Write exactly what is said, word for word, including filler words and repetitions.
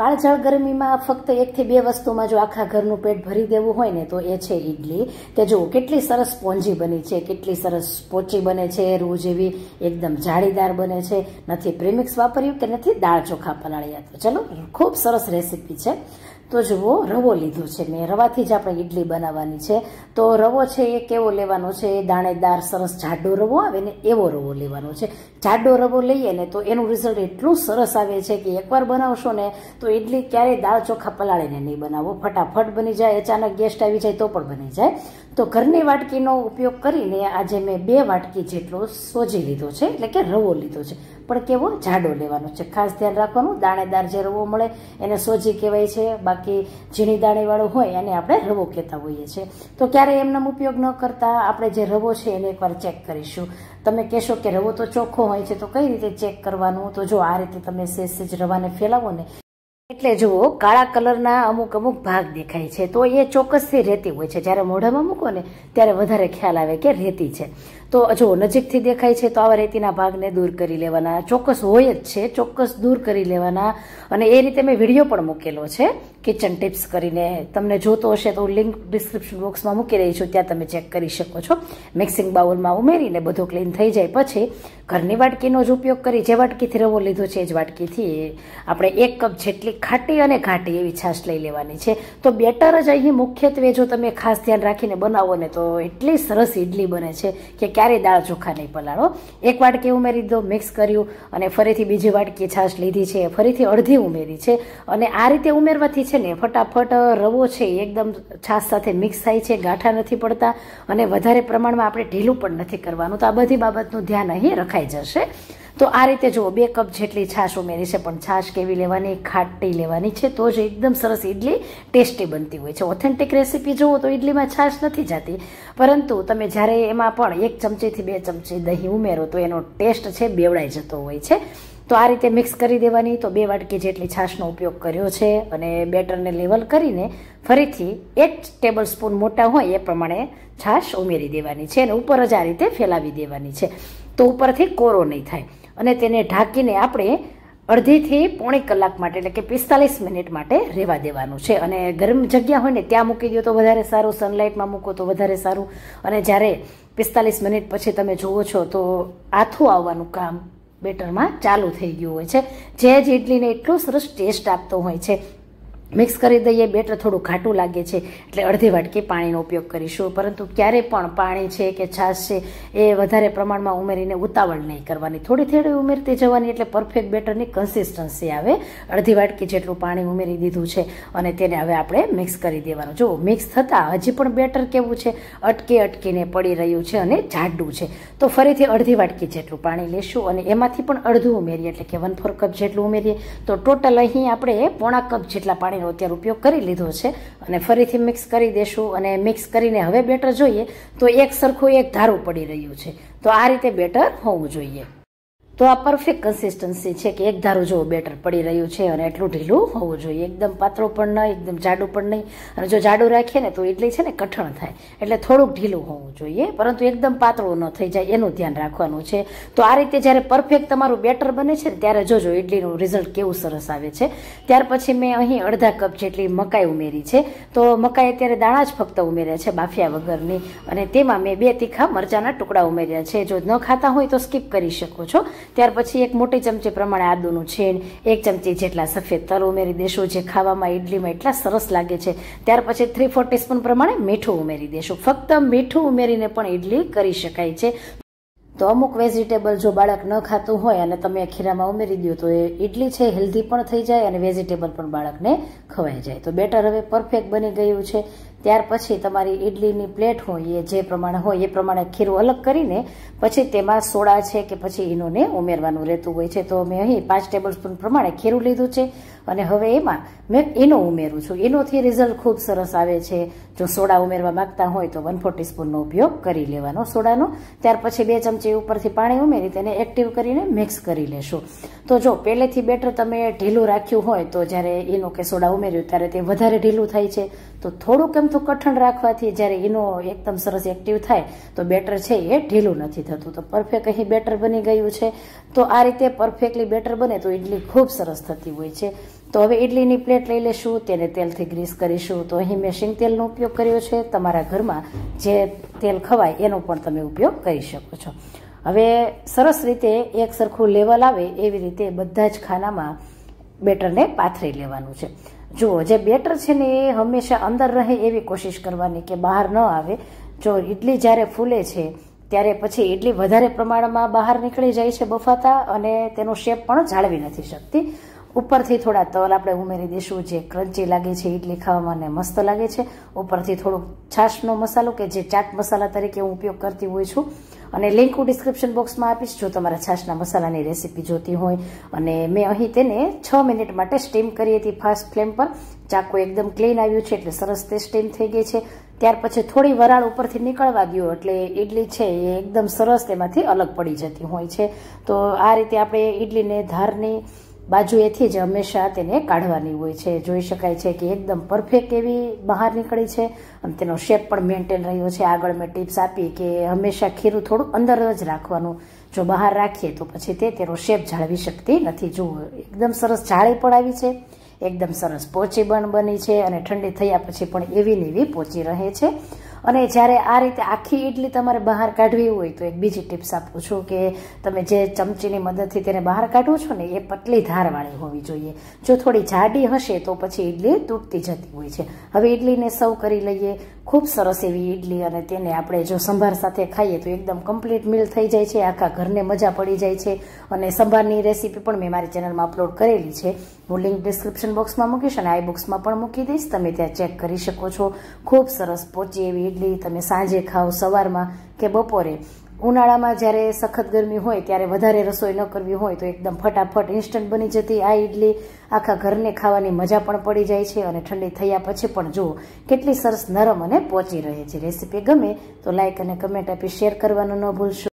કાળઝાળ ગરમીમાં ફક્ત એકથી બે વસ્તુમાં જો આખા ઘરનું પેટ ભરી દેવું હોય ને તો એ છે ઈડલી. તે જુઓ કેટલી સરસ સ્પોન્જી બની છે, કેટલી સરસ પોચી બને છે, રૂ જેવી એકદમ જાળીદાર બને છે. નથી પ્રીમિક્સ વાપર્યું કે નથી દાળ ચોખા પલાળ્યા. તો ચલો ખૂબ સરસ રેસીપી છે. તો જુઓ રવો લીધો છે મેં, રવાથી જ આપણે ઈડલી બનાવવાની છે. તો રવો છે એ કેવો લેવાનો છે, દાણેદાર સરસ જાડો રવો આવે ને એવો રવો લેવાનો છે. જાડો રવો લઈએ ને તો એનું રિઝલ્ટ એટલું સરસ આવે છે કે એકવાર બનાવશો ને તો ઈડલી ક્યારેય દાળ ચોખા પલાળીને નહીં બનાવો, ફટાફટ બની જાય. અચાનક ગેસ્ટ આવી જાય તો પણ બની જાય. તો ઘરની વાટકીનો ઉપયોગ કરીને આજે મેં બે વાટકી જેટલો સોજી લીધો છે, એટલે કે રવો લીધો છે. પણ કેવો જાડો લેવાનો છે, ખાસ ધ્યાન રાખવાનું. દાણેદાર જે રવો મળે એને સોજી કહેવાય છે, બાકી ઝીણી દાણેવાળો હોય એને આપણે રવો કહેતા હોઈએ છીએ. તો ક્યારે એમનો ઉપયોગ ન કરતા આપણે જે રવો છે એને એકવાર ચેક કરીશું. તમે કહેશો કે રવો તો ચોખ્ખો હોય છે, તો કઈ રીતે ચેક કરવાનું? તો જો આ રીતે તમે સેજ સેજ રવાને ફેલાવો ને એટલે જુઓ કાળા કલરના અમુક અમુક ભાગ દેખાય છે, તો એ ચોક્કસથી રેતી હોય છે. જ્યારે મોઢામાં મૂકો ને ત્યારે વધારે ખ્યાલ આવે કે રેતી છે. તો જો નજીકથી દેખાય છે તો આવા રેતીના ભાગને દૂર કરી લેવાના. ચોક્કસ હોય જ છે, ચોક્કસ દૂર કરી લેવાના. અને એ રીતે મેં વિડીયો પણ મૂકેલો છે કિચન ટિપ્સ કરીને, તમને જોતો હશે તો લિંક ડિસ્ક્રિપ્શન બોક્સમાં મૂકી રહી છું, ત્યાં તમે ચેક કરી શકો છો. મિક્સિંગ બાઉલમાં ઉમેરીને બધું ક્લીન થઈ જાય પછી ઘરની વાટકીનો જ ઉપયોગ કરી, જે વાટકીથી રવો લીધો છે એ જ વાટકીથી આપણે એક કપ જેટલી ખાટી અને ઘાટી એવી છાશ લઈ લેવાની છે. તો બેટર જ અહીં મુખ્યત્વે જો તમે ખાસ ધ્યાન રાખીને બનાવો ને તો એટલી સરસ ઈડલી બને છે કે ક્યારેય દાળ ચોખા નહીં પલાળો. એક વાટકી ઉમેરી દો, મિક્સ કર્યું અને ફરીથી બીજી વાટકી છાશ લીધી છે, ફરીથી અડધી ઉમેરી છે. અને આ રીતે ઉમેરવાથી છે ને ફટાફટ રવો છે એકદમ છાશ સાથે મિક્સ થાય છે, ગાંઠા નથી પડતા અને વધારે પ્રમાણમાં આપણે ઢીલું પણ નથી કરવાનું. તો આ બધી બાબતનું ધ્યાન અહીં રખાઈ જશે. તો આ રીતે જુઓ બે કપ જેટલી છાશ ઉમેરી છે, પણ છાશ કેવી લેવાની? ખાટી લેવાની છે, તો જ એકદમ સરસ ઈડલી ટેસ્ટી બનતી હોય છે. ઓથેન્ટિક રેસીપી જુઓ તો ઈડલીમાં છાશ નથી જતી, પરંતુ તમે જ્યારે એમાં પણ એક ચમચીથી બે ચમચી દહીં ઉમેરો તો એનો ટેસ્ટ છે બેવડાઈ જતો હોય છે. તો આ રીતે મિક્સ કરી દેવાની. તો બે વાટકી જેટલી છાશનો ઉપયોગ કર્યો છે અને બેટરને લેવલ કરીને ફરીથી એક ટેબલ સ્પૂન મોટા હોય એ પ્રમાણે છાશ ઉમેરી દેવાની છે અને ઉપર જ આ રીતે ફેલાવી દેવાની છે, તો ઉપરથી કોરો નહીં થાય. અને તેને ઢાંકીને આપણે અડધીથી પોણી કલાક માટે એટલે કે પિસ્તાલીસ મિનિટ માટે રહેવા દેવાનું છે. અને ગરમ જગ્યા હોય ને ત્યાં મૂકી દો તો વધારે સારું, સનલાઇટમાં મૂકો તો વધારે સારું. અને જ્યારે પિસ્તાલીસ મિનિટ પછી તમે જુઓ છો તો આથું આવવાનું કામ બેટરમાં ચાલુ થઈ ગયું હોય છે, જે જ ઇડલીને એટલો સરસ ટેસ્ટ આપતો હોય છે. મિક્સ કરી દઈએ. બેટર થોડું ઘાટું લાગે છે એટલે અડધી વાટકી પાણીનો ઉપયોગ કરીશું, પરંતુ ક્યારે પણ પાણી છે કે છાશ છે એ વધારે પ્રમાણમાં ઉમેરીને ઉતાવળ નહીં કરવાની, થોડી થોડી ઉમેરતી જવાની એટલે પરફેક્ટ બેટરની કન્સિસ્ટન્સી આવે. અડધી વાટકી જેટલું પાણી ઉમેરી દીધું છે અને તેને હવે આપણે મિક્સ કરી દેવાનું. જો મિક્સ થતાં હજી પણ બેટર કેવું છે, અટકી અટકીને પડી રહ્યું છે અને જાડું છે. તો ફરીથી અડધી વાટકી જેટલું પાણી લેશું અને એમાંથી પણ અડધું ઉમેરીએ એટલે કે વન ફોર કપ જેટલું ઉમેરીએ. તો ટોટલ અહીં આપણે પોણા કપ જેટલા પાણી અત્યારે ઉપયોગ કરી લીધો છે અને ફરીથી મિક્સ કરી દેશું. અને મિક્સ કરીને હવે બેટર જોઈએ તો એક સરખું એક ધારું પડી રહ્યું છે, તો આ રીતે બેટર હોવું જોઈએ. તો આ પરફેક્ટ કન્સિસ્ટન્સી છે કે એક ધારું જો બેટર પડી રહ્યું છે અને એટલું ઢીલું હોવું જોઈએ, એકદમ પાતળું પણ નહીં, એકદમ જાડું પણ નહીં. અને જો જાડું રાખીએ ને તો ઇડલી છે ને કઠણ થાય, એટલે થોડુંક ઢીલું હોવું જોઈએ, પરંતુ એકદમ પાતળું ન થઈ જાય એનું ધ્યાન રાખવાનું છે. તો આ રીતે જ્યારે પરફેક્ટ તમારું બેટર બને છે ને ત્યારે જોજો ઇડલીનું રિઝલ્ટ કેવું સરસ આવે છે. ત્યાર પછી મેં અહીં અડધા કપ જેટલી મકાઈ ઉમેરી છે. તો મકાઈ અત્યારે દાણા જ ફક્ત ઉમેર્યા છે, બાફિયા વગરની. અને તેમાં મેં બે તીખા મરચાના ટુકડા ઉમેર્યા છે. જો ન ખાતા હોય તો સ્કીપ કરી શકો છો. ત્યાર પછી એક મોટી ચમચી પ્રમાણે આદુનું છીણ, એક ચમચી જેટલા સફેદ તલ ઉમેરી દેશું, જે ખાવામાં ઇડલીમાં એટલા સરસ લાગે છે. ત્યાર પછી થ્રી ફોર ટીસ્પૂન પ્રમાણે મીઠું ઉમેરી દેશું. ફક્ત મીઠું ઉમેરીને પણ ઇડલી કરી શકાય છે. તો અમુક વેજીટેબલ જો બાળક ન ખાતું હોય અને તમે ખીરામાં ઉમેરી દો તો એ ઇડલી છે હેલ્ધી પણ થઈ જાય અને વેજીટેબલ પણ બાળકને ખવાઈ જાય. તો બેટર હવે પરફેક્ટ બની ગયું છે. ત્યાર પછી તમારી ઇડલીની પ્લેટ હોય એ જે પ્રમાણે હોય એ પ્રમાણે ખીરું અલગ કરીને પછી તેમાં સોડા છે કે પછી ઈનોને ઉમેરવાનું રહેતું હોય છે. તો મેં અહીં પાંચ ટેબલ સ્પૂન પ્રમાણે ખીરું લીધું છે અને હવે એમાં મેં ઈનો ઉમેરું છું. ઈનોથી રિઝલ્ટ ખૂબ સરસ આવે છે. જો સોડા ઉમેરવા માંગતા હોય તો વન ફોર ટીસ્પૂનનો ઉપયોગ કરી લેવાનો સોડાનો. ત્યાર પછી બે ચમચી ઉપરથી પાણી ઉમેરી તેને એક્ટિવ કરીને મિક્સ કરી લેશું. તો જો પહેલેથી બેટર તમે ઢીલું રાખ્યું હોય તો જ્યારે ઈનો કે સોડા ઉમેર્યું ત્યારે તે વધારે ઢીલું થાય છે. તો થોડુંક એમ તો કઠણ રાખવાથી જ્યારે ઈનો એકદમ સરસ એક્ટિવ થાય તો બેટર છે એ ઢીલું નથી થતું. તો પરફેક્ટ અહીં બેટર બની ગયું છે. તો આ રીતે પરફેક્ટલી બેટર બને તો ઇડલી ખૂબ સરસ થતી હોય છે. તો હવે ઇડલીની પ્લેટ લઈ લેશું, તેને તેલથી ગ્રીસ કરીશું. તો અહીં મેં શીંગ તેલનો ઉપયોગ કર્યો છે. તમારા ઘરમાં જે તેલ ખવાય એનો પણ તમે ઉપયોગ કરી શકો છો. હવે સરસ રીતે એક સરખું લેવલ આવે એવી રીતે બધા જ ખાનામાં બેટરને પાથરી લેવાનું છે. જુઓ, જે બેટર છે ને એ હંમેશા અંદર રહે એવી કોશિશ કરવાની કે બહાર ન આવે. જો ઇડલી જ્યારે ફૂલે છે ત્યારે પછી ઇડલી વધારે પ્રમાણમાં બહાર નીકળી જાય છે બફાતા, અને તેનો શેપ પણ જાળવી નથી શકતી. ઉપરથી થોડા તલ આપણે ઉમેરી દઈશું, જે ક્રન્ચી લાગે છે, ઇડલી ખાવામાં ને મસ્ત લાગે છે. ઉપરથી થોડુંક છાશનો મસાલો કે જે ચાટ મસાલા તરીકે હું ઉપયોગ કરતી હોઉં છું, અને લિંક હું ડિસ્ક્રિપ્શન બોક્સમાં આપીશ જો તમારા છાશના મસાલાની રેસીપી જોતી હોય. અને મેં અહીં તેને છ મિનિટ માટે સ્ટીમ કરી હતી ફાસ્ટ ફ્લેમ પર. ચાકુ એકદમ ક્લીન આવ્યું છે એટલે સરસ તે સ્ટીમ થઈ ગઈ છે. ત્યાર પછી થોડી વરાળ ઉપરથી નીકળવા દો એટલે ઇડલી છે એ એકદમ સરસ તેમાંથી અલગ પડી જતી હોય છે. તો આ રીતે આપણે ઇડલીને ધારની બાજુએથી જ હંમેશા તેને કાઢવાની હોય છે. જોઈ શકાય છે કે એકદમ પરફેક્ટ એવી બહાર નીકળી છે, અને તેનો શેપ પણ મેન્ટેન રહ્યો છે. આગળ મેં ટિપ્સ આપી કે હંમેશા ખીરું થોડું અંદર જ રાખવાનું, જો બહાર રાખીએ તો પછી તે તેનો શેપ જાળવી શકતી નથી. જુઓ, એકદમ સરસ જાળી પણ આવી છે, એકદમ સરસ પોચી પણ બની છે, અને ઠંડી થયા પછી પણ એવી ને એવી પોચી રહે છે. અને જ્યારે આ રીતે આખી ઇડલી તમારે બહાર કાઢવી હોય તો એક બીજી ટિપ્સ આપું છું કે તમે જે ચમચીની મદદથી તેને બહાર કાઢો છો ને એ પતલી ધારવાળી હોવી જોઈએ. જો થોડી જાડી હશે તો પછી ઇડલી તૂટતી જતી હોય છે. હવે ઇડલીને સર્વ કરી લઈએ. ખૂબ સરસ એવી ઇડલી, અને તેને આપણે જો સંભાર સાથે ખાઈએ તો એકદમ કમ્પ્લીટ મીલ થઈ જાય છે. આખા ઘરને મજા પડી જાય છે. અને સંભારની રેસીપી પણ મેં મારી ચેનલમાં અપલોડ કરેલી છે. હું લિંક ડિસ્ક્રિપ્શન બોક્સમાં મૂકીશ અને આઈ બોક્સમાં પણ મૂકી દઈશ, તમે ત્યાં ચેક કરી શકો છો. ખૂબ સરસ પોચી એવી ઇડલી તમે સાંજે ખાઓ, સવારમાં કે બપોરે. ઉનાળામાં જ્યારે સખત ગરમી હોય ત્યારે વધારે રસોઈ ન કરવી હોય તો એકદમ ફટાફટ ઇન્સ્ટન્ટ બની જતી આ ઇડલી આખા ઘરને ખાવાની મજા પણ પડી જાય છે. અને ઠંડી થયા પછી પણ જુઓ કેટલી સરસ નરમ અને પોચી રહે છે. રેસીપી ગમે તો લાઇક અને કમેન્ટ આપી શેર કરવાનું ન ભૂલશો.